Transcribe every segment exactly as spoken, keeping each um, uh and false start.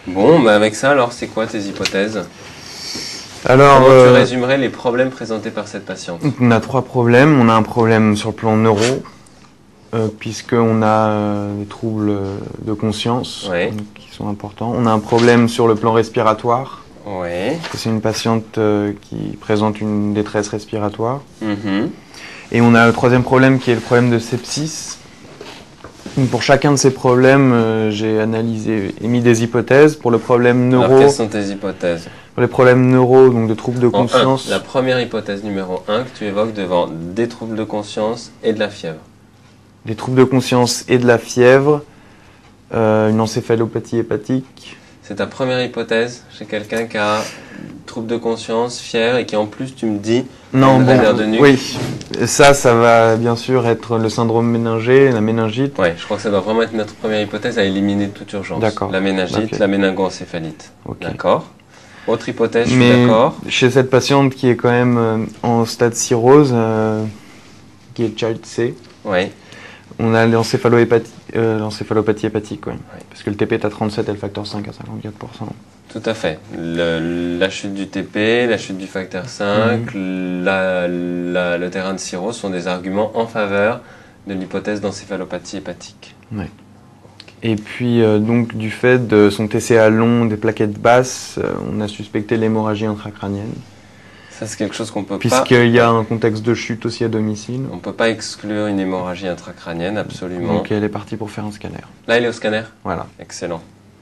Bon, bah avec ça, alors, c'est quoi tes hypothèses? Alors, Comment euh, tu résumerais les problèmes présentés par cette patiente? on a trois problèmes. On a un problème sur le plan neuro, euh, puisqu'on a euh, des troubles de conscience Ouais. donc, qui sont importants. On a un problème sur le plan respiratoire. Ouais. C'est une patiente euh, qui présente une détresse respiratoire. Mhm. Et on a le troisième problème qui est le problème de sepsis. Donc, pour chacun de ces problèmes, euh, j'ai analysé, émis des hypothèses. Pour le problème neuro, Alors, quelles sont tes hypothèses? pour les problèmes neuro, donc de troubles de En conscience. un, la première hypothèse numéro un que tu évoques devant des troubles de conscience et de la fièvre. Des troubles de conscience et de la fièvre, euh, une encéphalopathie hépatique. C'est ta première hypothèse chez quelqu'un qui a troubles de conscience, fièvre et qui en plus tu me dis Non, une bon, raideur de nuque. oui, ça, ça va bien sûr être le syndrome méningé, la méningite. Ouais, je crois que ça doit vraiment être notre première hypothèse à éliminer de toute urgence. D'accord. La méningite, Ok. la méningoencéphalite. Ok. D'accord. Autre hypothèse, je suis Mais d'accord. chez cette patiente qui est quand même euh, en stade cirrhose, euh, qui est child C, Oui. on a l'encéphalopathie euh, l'encéphalopathie hépatique, ouais. Ouais. Parce que le T P est à trente-sept et le facteur cinq à cinquante-quatre pour cent. Tout à fait. Le- la chute du T P, la chute du facteur cinq, la- la- le terrain de cirrhose sont des arguments en faveur de l'hypothèse d'encéphalopathie hépatique. Ouais. Et puis, euh, donc, du fait de son T C A long, des plaquettes basses, euh, on a suspecté l'hémorragie intracrânienne. Ça, c'est quelque chose qu'on peut pas... Puisqu'il y a un contexte de chute aussi à domicile. On ne peut pas exclure une hémorragie intracrânienne, absolument. Donc, elle est partie pour faire un scanner. Là, il est au scanner. Voilà. Excellent.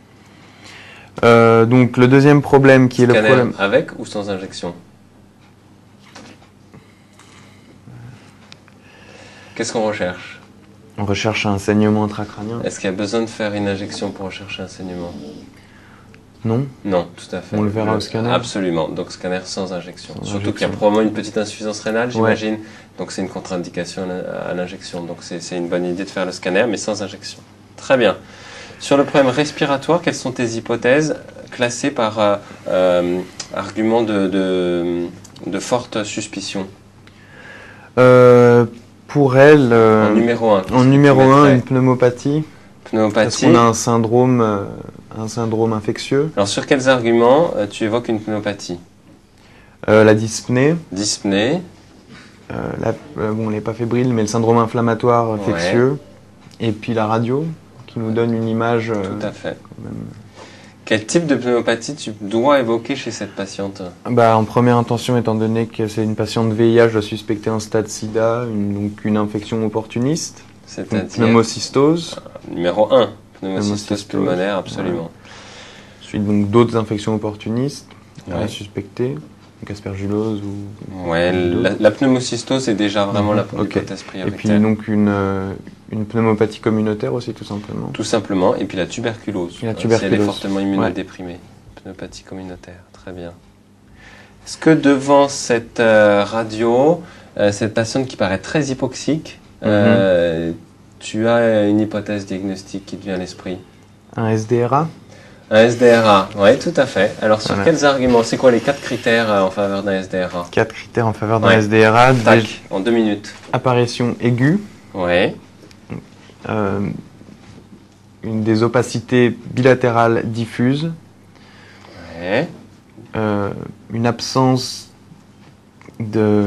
Euh, donc, le deuxième problème qui est le Scanner problème. avec ou sans injection? Qu'est-ce qu'on recherche? On recherche un saignement intracrânien. Est-ce qu'il y a besoin de faire une injection pour rechercher un saignement? Non. Non, tout à fait. On le verra au scanner. Absolument. Donc scanner sans injection. Sans Surtout qu'il y a injection. probablement une petite insuffisance rénale, Ouais. j'imagine. Donc c'est une contre-indication à l'in- à l'injection. Donc c'est c'est une bonne idée de faire le scanner, mais sans injection. Très bien. Sur le problème respiratoire, quelles sont tes hypothèses classées par euh, euh, argument de, de, de forte suspicion? Euh, pour elle, euh, En numéro un. en numéro un, une pneumopathie. Parce Pneumopathie. qu'on a un syndrome, euh, un syndrome infectieux. Alors sur quels arguments euh, tu évoques une pneumopathie? Euh, la dyspnée. Dyspnée. Euh, la- euh, bon, elle n'est pas fébrile, mais le syndrome inflammatoire infectieux. Et puis la radio, qui nous donne une image. euh, Tout à fait. quand même. Quel type de pneumopathie tu dois évoquer chez cette patiente? Bah, en première intention, étant donné que c'est une patiente V I H, je dois suspecter un stade sida, une, donc une infection opportuniste, une C'est-à-dire pneumocystose, numéro un, pneumocystose Pneumocystose, pulmonaire, absolument. ensuite donc d'autres infections opportunistes Ouais. à suspecter, donc aspergillose ou... Ouais, la, la pneumocystose est déjà vraiment la Ok. hypothèse Et prioritaire. puis donc une, euh, une pneumopathie communautaire aussi, tout simplement. Tout simplement, et puis la tuberculose. Et la hein, Si elle est tuberculose. fortement immunodéprimée. Pneumopathie communautaire, très bien. Est-ce que devant cette euh, radio, euh, cette patiente qui paraît très hypoxique, euh, tu as une hypothèse diagnostique qui te vient à l'esprit? Un S D R A. Un S D R A, oui, tout à fait. Alors, sur Voilà. quels arguments? C'est quoi les quatre critères euh, en faveur d'un S D R A? Quatre critères en faveur d'un Ouais. S D R A. Dé- Tac, en deux minutes. Apparition aiguë, Oui, euh, une des opacités bilatérales diffuses, ouais. euh, une absence de,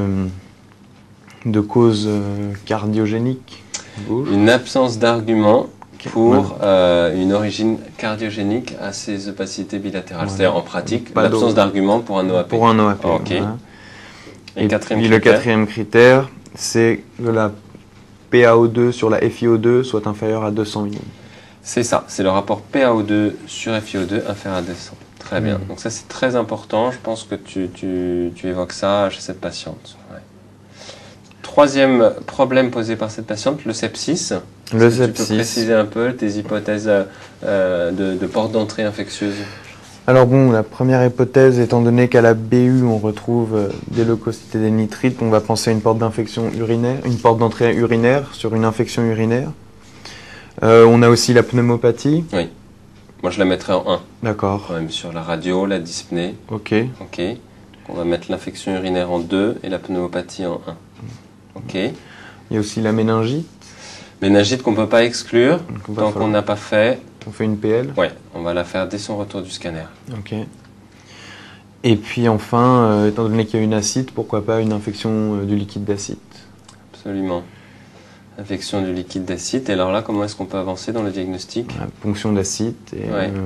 de cause euh, cardiogénique. Gauche. Une absence d'argument Ok. pour euh, une origine cardiogénique à ces opacités bilatérales. Voilà. C'est-à-dire, en pratique, Pas l'absence d'eau. d'argument pour un O A P. Pour un O A P. Ok. voilà. Et, Et quatrième puis le critère, quatrième critère, c'est que la P A O deux sur la F I O deux soit inférieure à deux cents millimètres. c'est ça, c'est le rapport P A O deux sur F I O deux inférieur à deux cents. Très bien. Mhm. Donc ça, c'est très important. Je pense que tu, tu, tu évoques ça chez cette patiente. Ouais. Troisième problème posé par cette patiente, le sepsis. Le Est-ce que Tu peux sepsis. préciser un peu tes hypothèses euh, de, de porte d'entrée infectieuse? Alors bon, la première hypothèse, étant donné qu'à la B U, on retrouve euh, des leucocytes et des nitrites, on va penser à une porte d'infection urinaire, une porte d'entrée urinaire sur une infection urinaire. Euh, on a aussi la pneumopathie. Moi, je la mettrais en un, D'accord. quand même, sur la radio, la dyspnée. Ok. Ok. On va mettre l'infection urinaire en deux et la pneumopathie en un. Ok. Il y a aussi la méningite. Méningite qu'on ne peut pas exclure Donc, on va tant qu'on falloir- n'a pas fait On fait une P L? Ouais, on va la faire dès son retour du scanner. Ok. Et puis enfin, euh, étant donné qu'il y a une acide, pourquoi pas une infection euh, du liquide d'acide? Absolument. Infection du liquide d'acide. Et alors là, comment est-ce qu'on peut avancer dans le diagnostic? Voilà, ponction d'acide et Ouais. euh,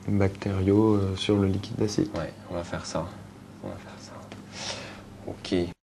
bactériaux euh, sur le liquide d'acide. Ouais, on va faire ça. On va faire ça. Ok.